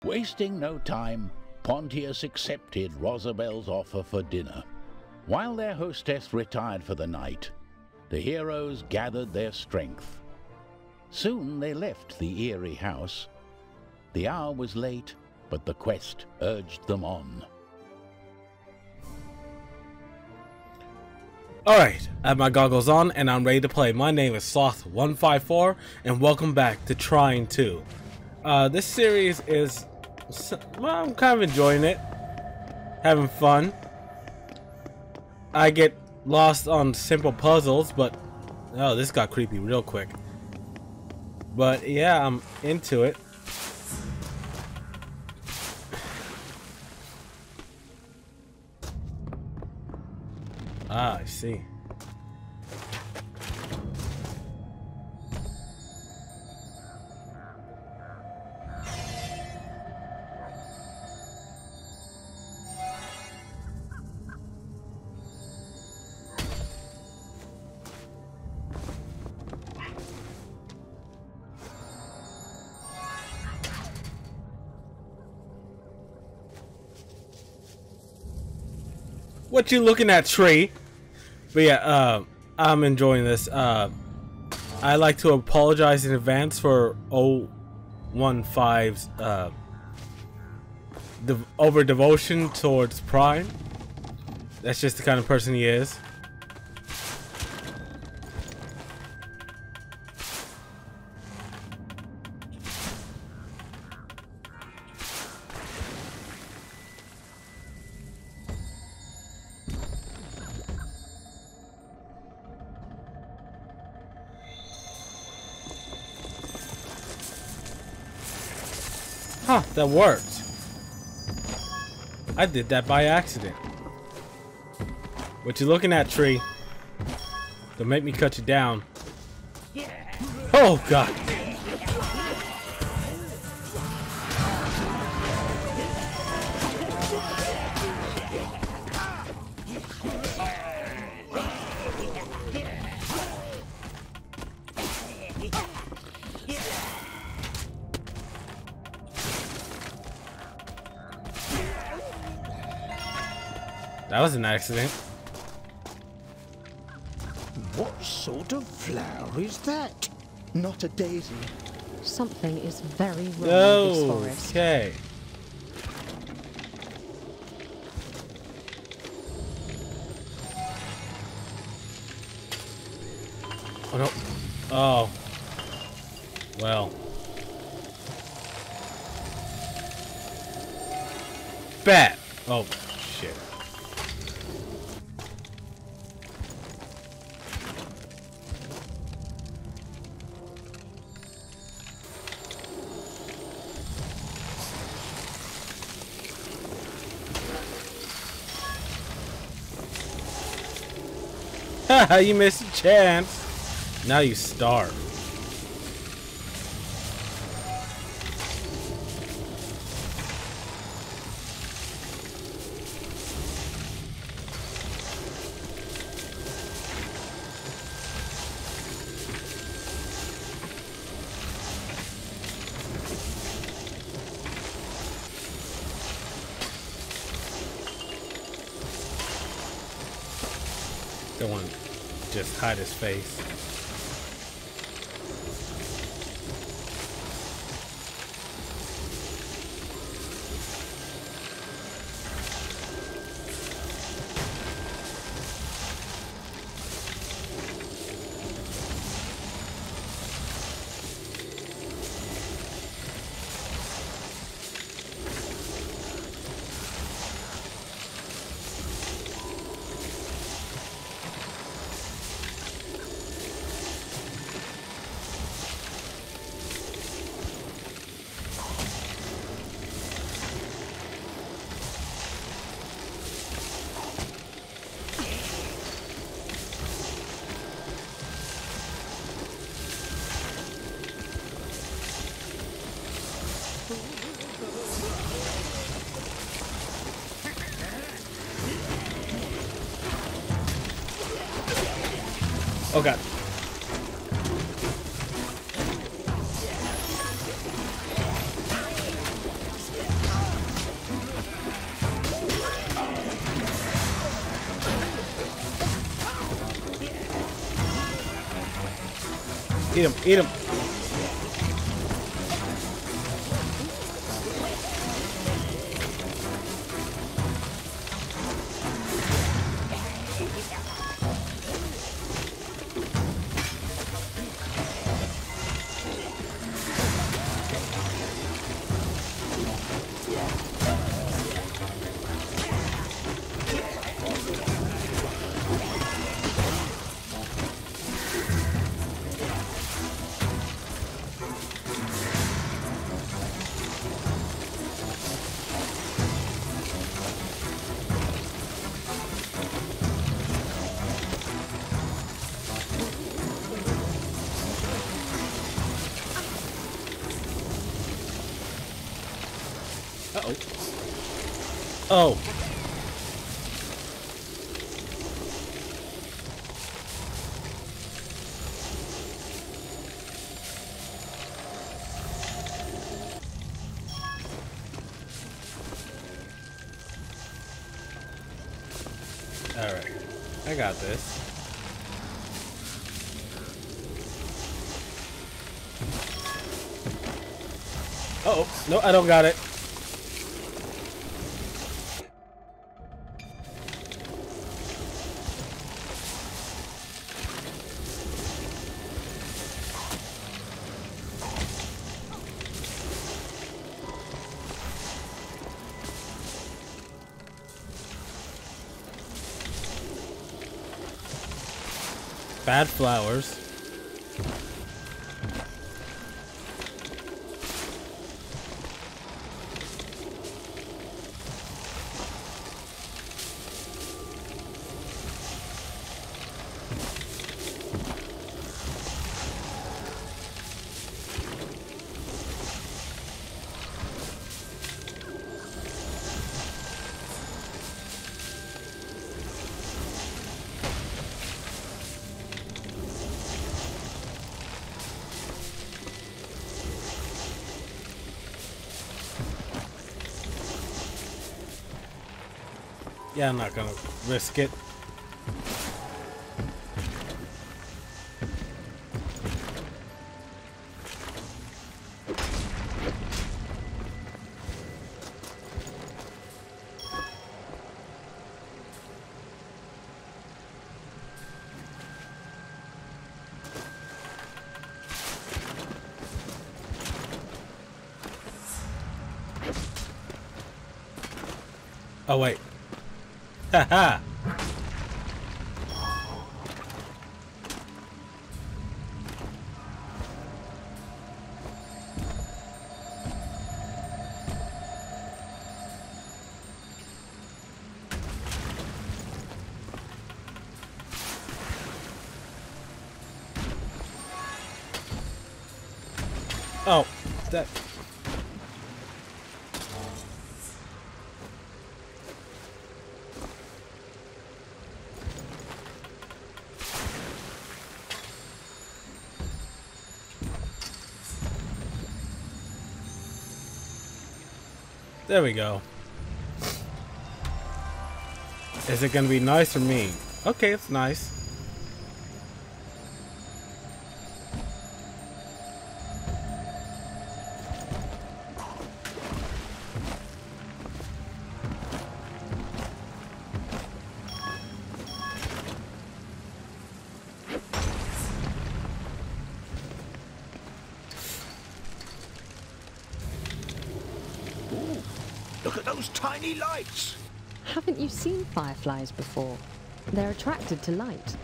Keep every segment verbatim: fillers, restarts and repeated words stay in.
Wasting no time, Pontius accepted Rosabel's offer for dinner. While their hostess retired for the night, the heroes gathered their strength. Soon they left the eerie house. The hour was late, but the quest urged them on. Alright, I have my goggles on and I'm ready to play. My name is Sloth one five four and welcome back to Trine two. Uh, this series is, well, I'm kind of enjoying it. Having fun. I get lost on simple puzzles, but oh, this got creepy real quick. But yeah, I'm into it. Ah, I see. What you looking at, tree? But yeah, uh, I'm enjoying this. Uh, I like to apologize in advance for oh one five's uh, de over devotion towards Prime. That's just the kind of person he is. Huh, that worked. I did that by accident. What you looking at, tree? Don't make me cut you down. Oh, God. That was an accident. What sort of flower is that? Not a daisy. Something is very wrong Oh, with this forest. okay. Oh no. Oh. Well. Bet. Oh, shit. Haha, you missed a chance. Now you starve. Don't want to just hide his face. Oh god. Eat him, eat him. Uh-oh. Oh. Alright. I got this. Uh-oh. No, I don't got it. Bad flowers. Yeah, I'm not gonna risk it. Oh wait. Haha. Oh, that. There we go. Is it gonna be nice for me? Okay, it's nice. Look at those tiny lights. Haven't you seen fireflies before? They're attracted to light.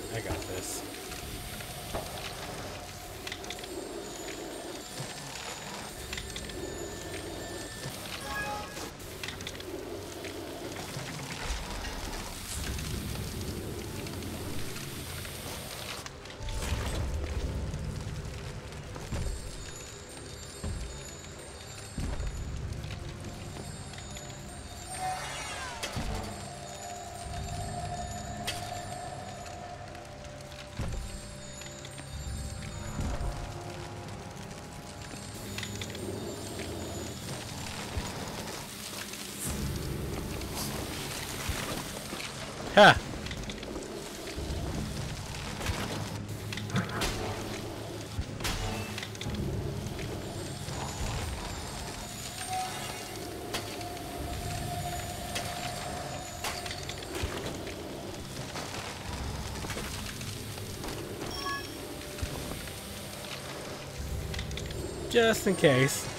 I got this. Ha! Just in case.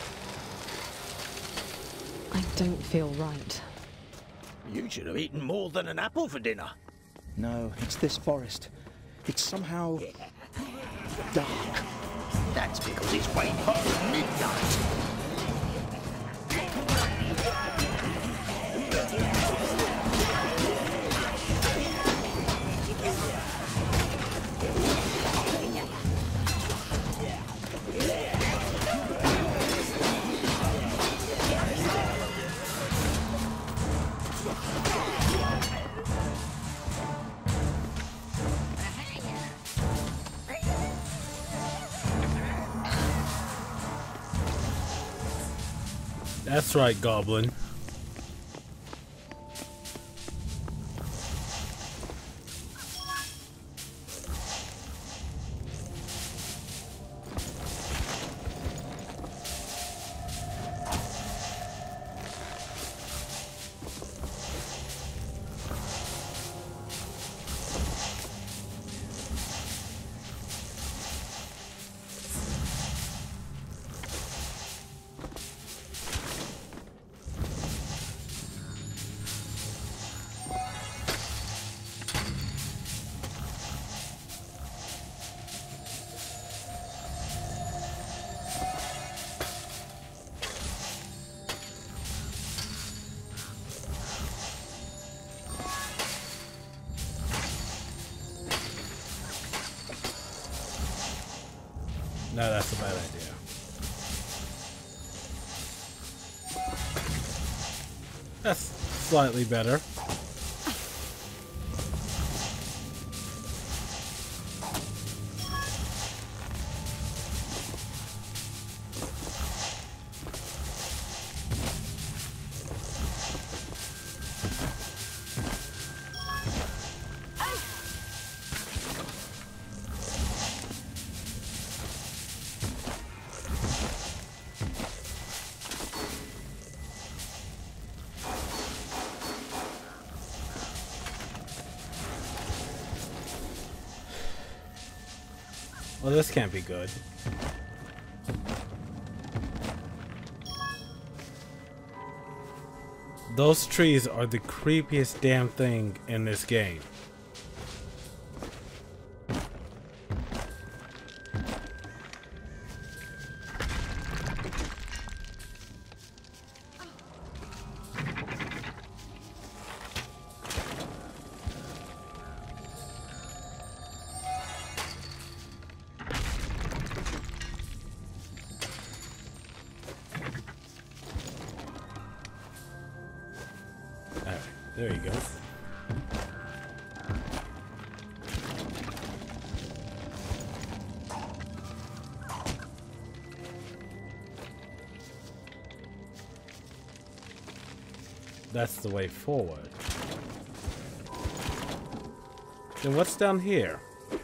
I don't feel right. You should have eaten more than an apple for dinner. No, it's this forest. It's somehow dark. That's because it's way past midnight. That's right, Goblin. No, that's a bad idea. That's slightly better. Well, this can't be good. Those trees are the creepiest damn thing in this game. There you go. That's the way forward. Then what's down here?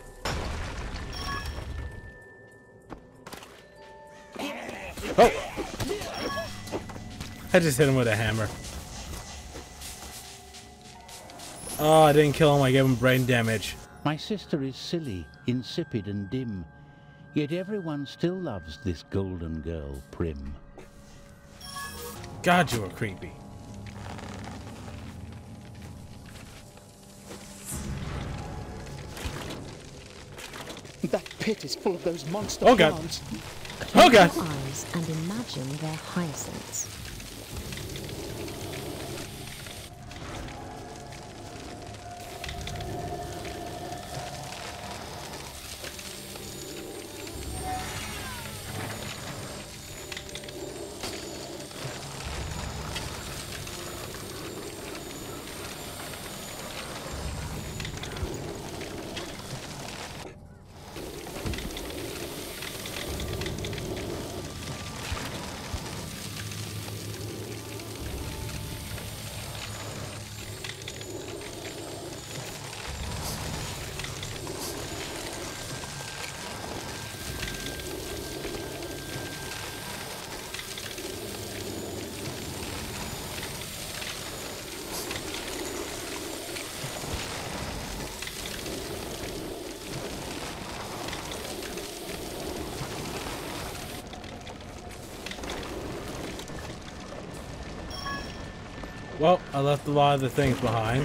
Oh! I just hit him with a hammer. Oh, I didn't kill him, I gave him brain damage. My sister is silly, insipid and dim, yet everyone still loves this golden girl, Prim. God, you were creepy. That pit is full of those monster Oh, God. plants. Oh god. Close your eyes and imagine they're hyacinths. Well, I left a lot of the things behind.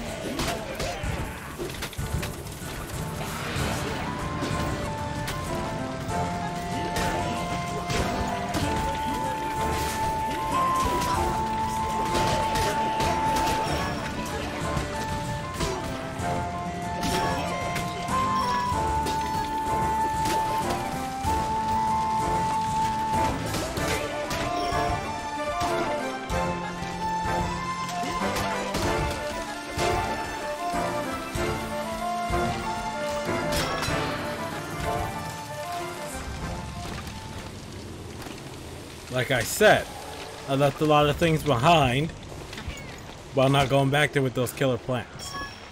Like I said, I left a lot of things behind while not going back there with those killer plants.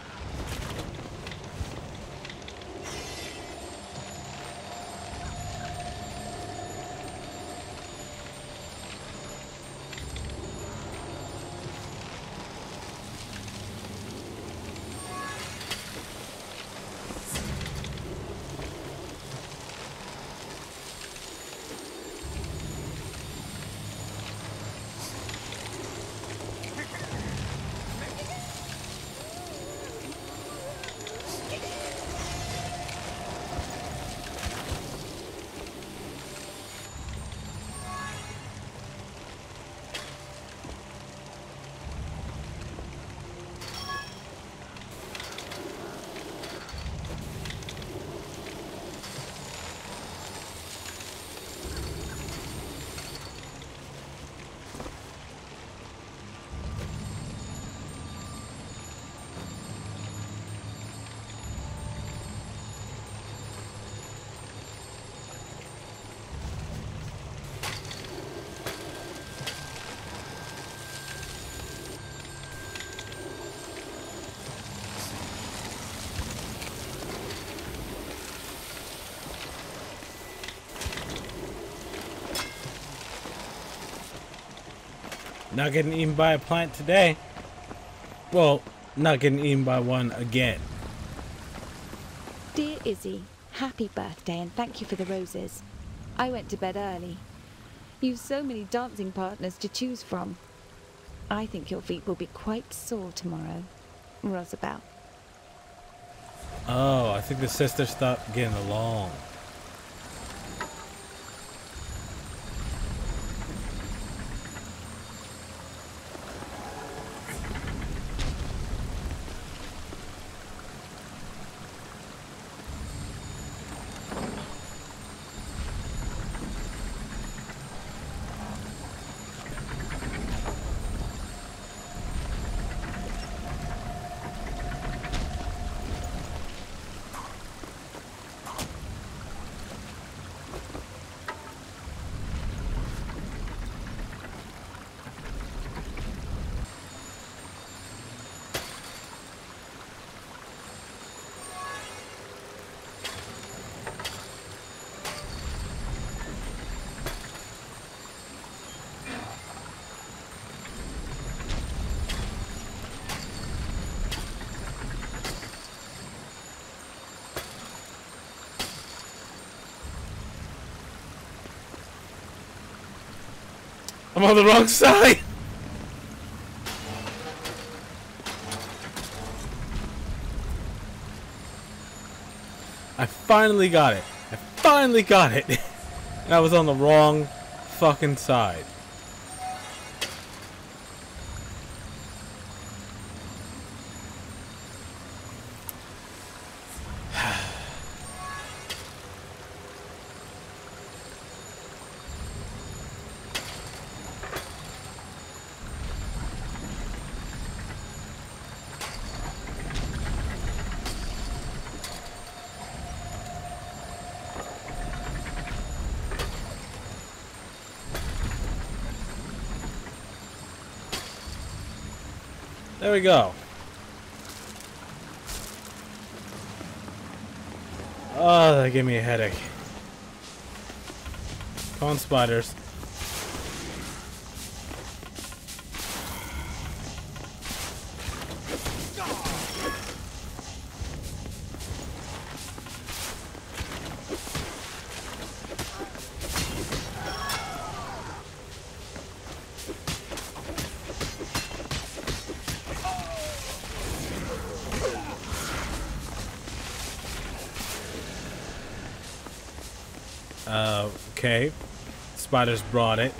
Not getting eaten by a plant today. Well, not getting eaten by one again. Dear Izzy, happy birthday and thank you for the roses. I went to bed early. You've so many dancing partners to choose from. I think your feet will be quite sore tomorrow. Rosabel. Oh, I think the sisters stopped getting along. I'm on the wrong side! I finally got it. I finally got it. And I was on the wrong fucking side. There we go. Oh, that gave me a headache. Come on, spiders. Uh, okay. Spiders brought it.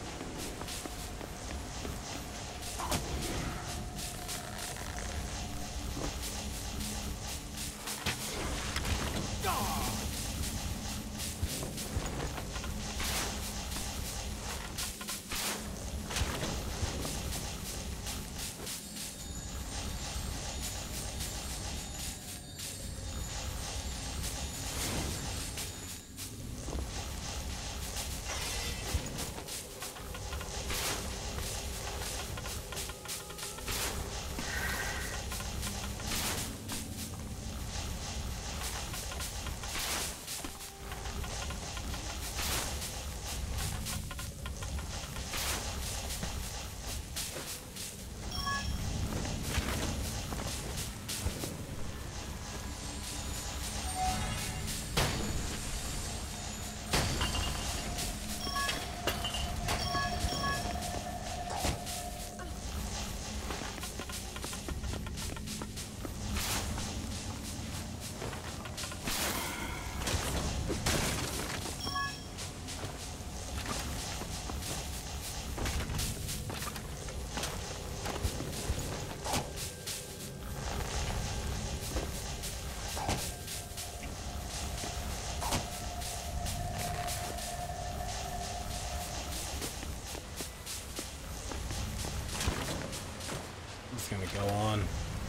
It's gonna go on.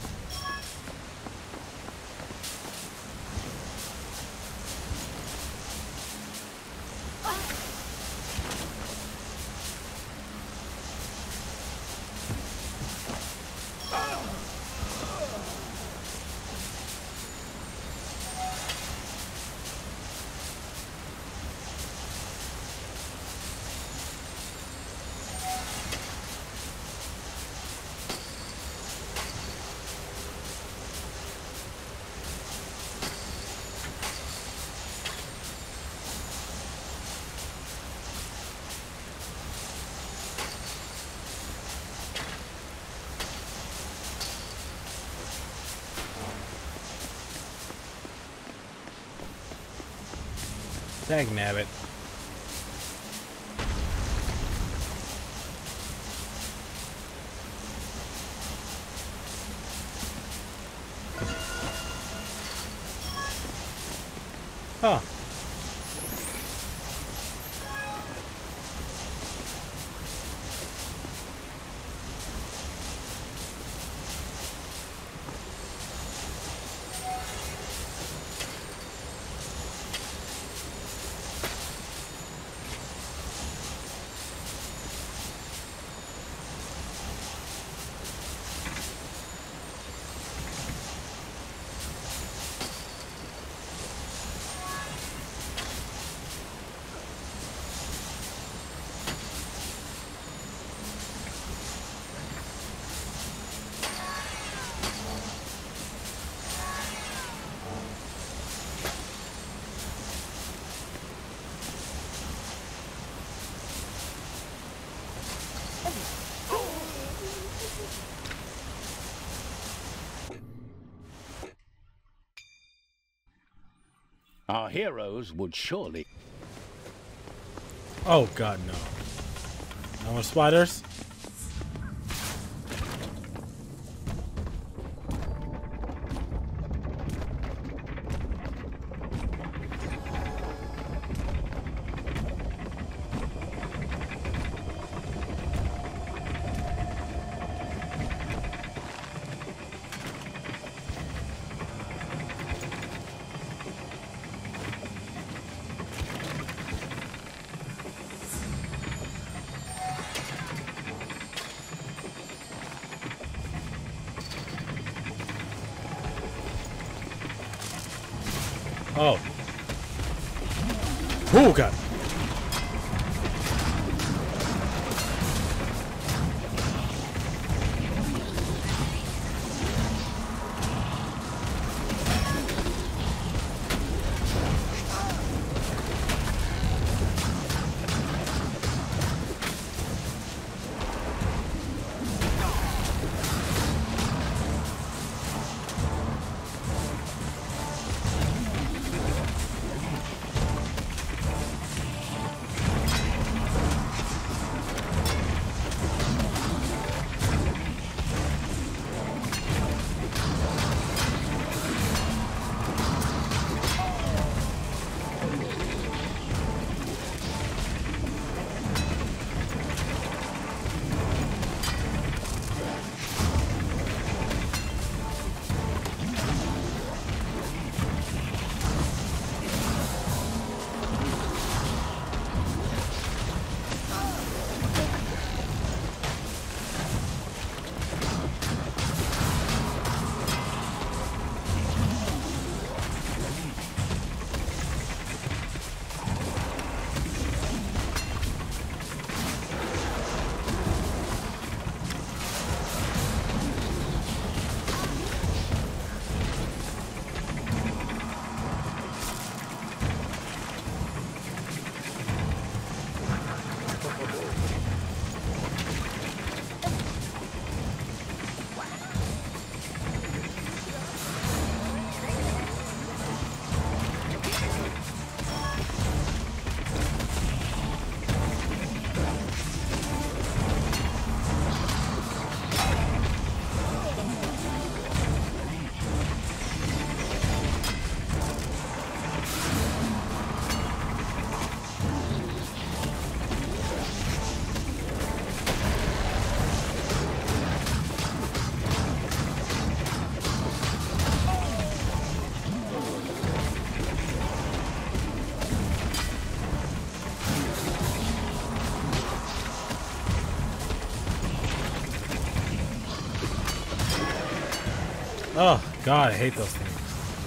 Dag nabbit. Huh. Our heroes would surely... Oh god, no. No more spiders? Oh. Oh god. Oh, God, I hate those things.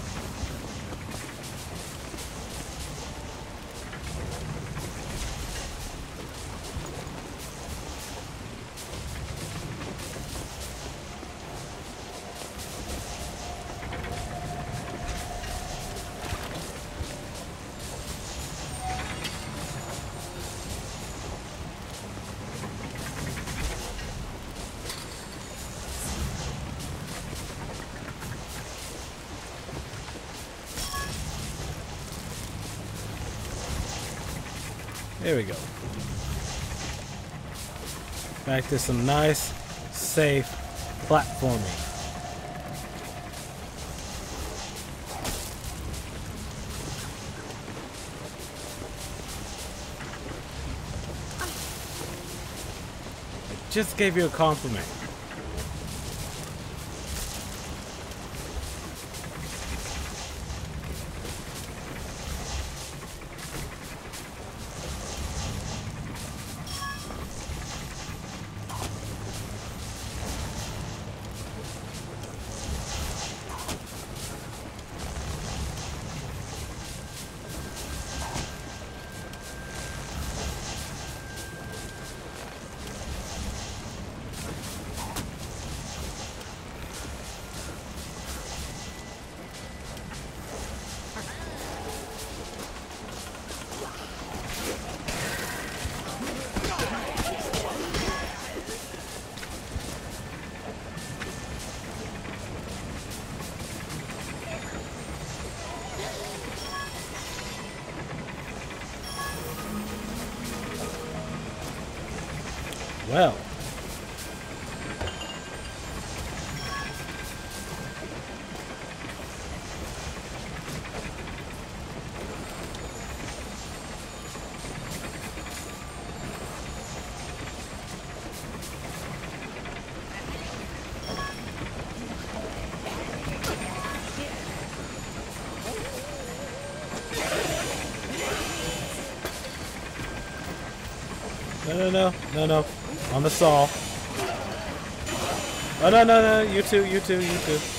There we go. Back to some nice, safe platforming. I just gave you a compliment. Well. No, no, no, no, no. On the saw. Oh, no, no, no. You too, you too, you too.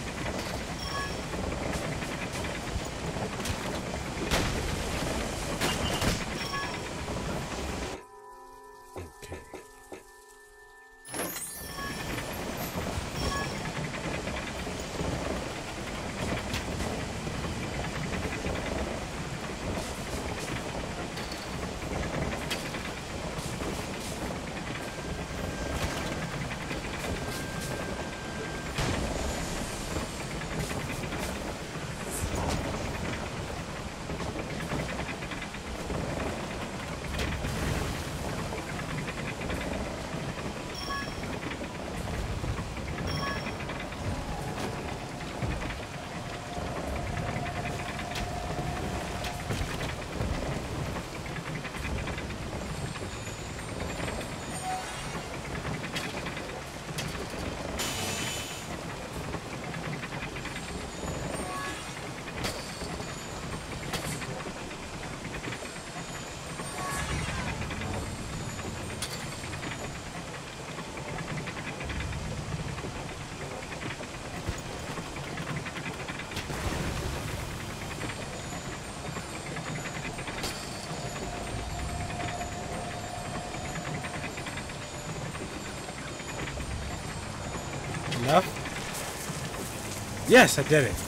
Enough? Yes, I did it.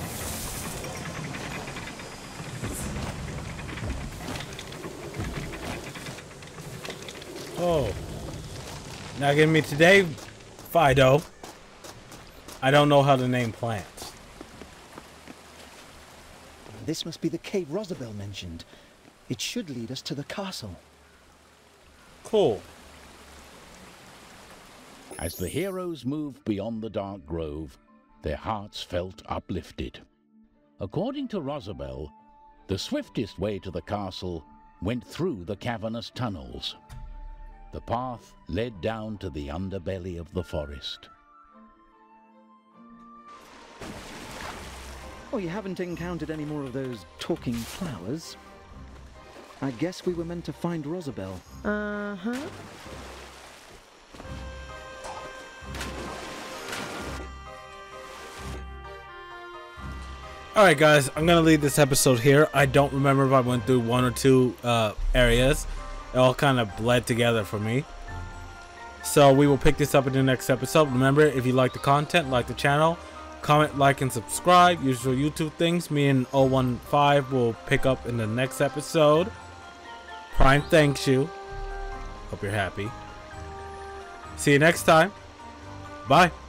Oh. Now give me today, Fido. I don't know how to name plants. This must be the cave Rosabel mentioned. It should lead us to the castle. Cool. As the heroes moved beyond the dark grove, their hearts felt uplifted. According to Rosabel, the swiftest way to the castle went through the cavernous tunnels. The path led down to the underbelly of the forest. Oh, you haven't encountered any more of those talking flowers? I guess we were meant to find Rosabel. Uh-huh. Alright guys, I'm gonna leave this episode here. I don't remember if I went through one or two uh, areas. It all kind of bled together for me. So we will pick this up in the next episode. Remember, if you like the content, like the channel, comment, like, and subscribe. Usual YouTube things. Me and oh one five will pick up in the next episode. Prime thanks you. Hope you're happy. See you next time. Bye.